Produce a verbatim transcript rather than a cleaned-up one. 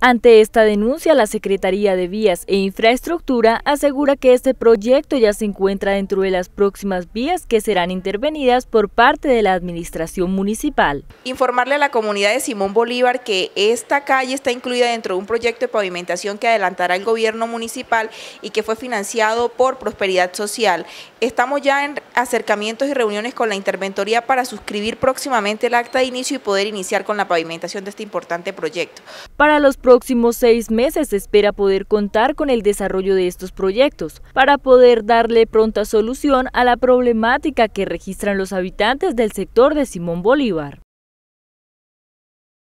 Ante esta denuncia, la Secretaría de Vías e Infraestructura asegura que este proyecto ya se encuentra dentro de las próximas vías que serán intervenidas por parte de la administración municipal. Informarle a la comunidad de Simón Bolívar que esta calle está incluida dentro de un proyecto de pavimentación que adelantará el gobierno municipal y que fue financiado por Prosperidad Social. Estamos ya en acercamientos y reuniones con la interventoría para suscribir próximamente el acta de inicio y poder iniciar con la pavimentación de este importante proyecto. Para los próximos seis meses se espera poder contar con el desarrollo de estos proyectos para poder darle pronta solución a la problemática que registran los habitantes del sector de Simón Bolívar.